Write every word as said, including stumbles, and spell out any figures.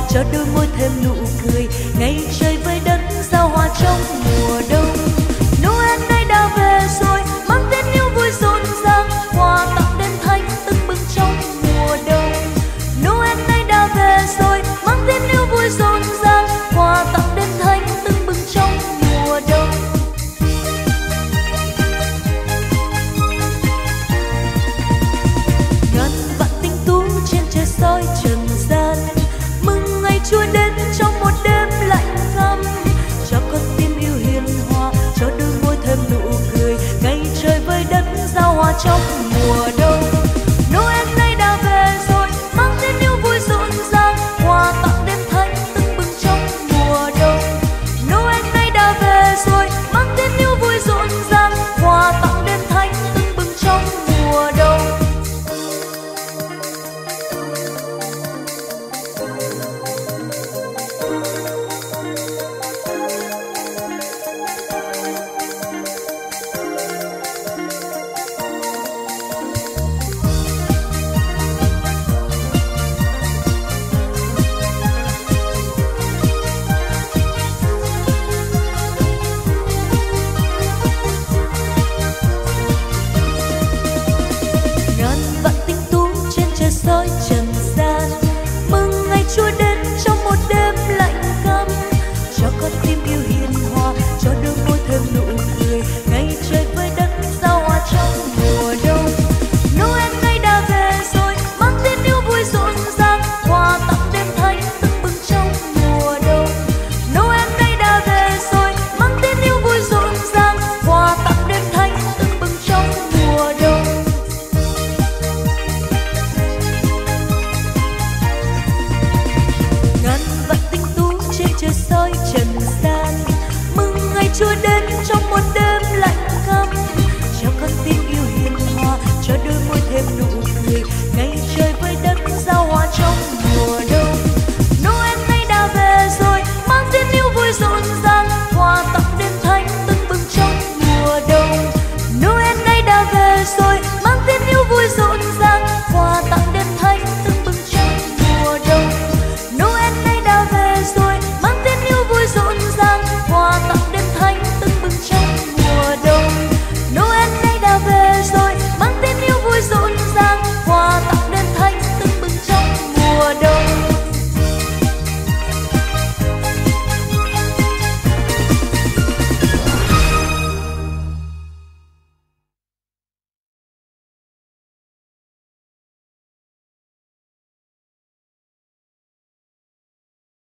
cho đôi môi thêm nụ cười. Ngày trời với đất giao hòa trong mùa đông. Noel nay đã về rồi, mang tên yêu vui rộn ràng, quà tặng đêm thanh tưng bừng trong mùa đông. Noel nay đã về rồi, mang tên yêu vui rộn ràng, quà tặng đêm thanh tưng bừng trong mùa đông. Ngàn vạn tinh tú trên trời soi trần gian, mừng ngày Chúa đến trong một đêm lạnh ngăm. Cho con tim yêu hiền hòa, cho đôi môi thêm nụ cười. Ngày trời với đất giao hòa trong